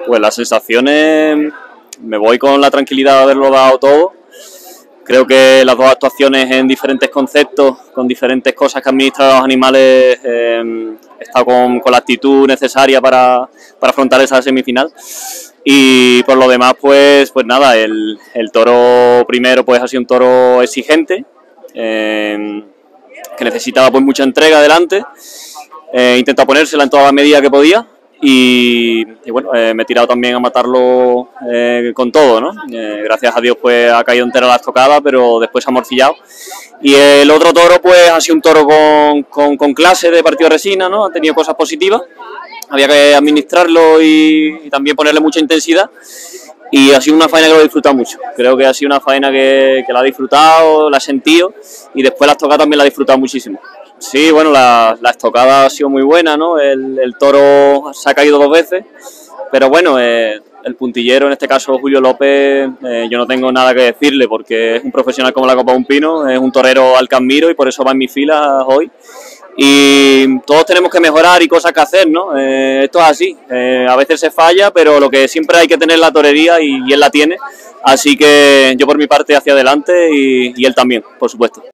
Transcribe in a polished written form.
Pues las sensaciones, me voy con la tranquilidad de haberlo dado todo. Creo que las dos actuaciones en diferentes conceptos, con diferentes cosas que administran los animales, he estado con la actitud necesaria para afrontar esa semifinal. Y por lo demás, pues nada, el toro primero pues ha sido un toro exigente, que necesitaba pues mucha entrega adelante. He intentado ponérsela en toda la medida que podía. Y bueno, me he tirado también a matarlo con todo, ¿no? Gracias a Dios pues ha caído entera la estocada, pero después se ha morcillado. Y el otro toro pues ha sido un toro con clase de partido de resina, ¿no? Ha tenido cosas positivas, había que administrarlo y también ponerle mucha intensidad. Y ha sido una faena que lo he disfrutado mucho. Creo que ha sido una faena que la ha disfrutado, la ha sentido, y después la estocada también la ha disfrutado muchísimo. Sí, bueno, la estocada ha sido muy buena, ¿no? El toro se ha caído 2 veces, pero bueno, el puntillero, en este caso Julio López, yo no tengo nada que decirle porque es un profesional como la copa de un pino, es un torero al que admiro y por eso va en mis filas hoy. Y todos tenemos que mejorar y cosas que hacer, ¿no? Esto es así, a veces se falla, pero lo que siempre hay que tener es la torería y él la tiene, así que yo por mi parte hacia adelante y él también, por supuesto.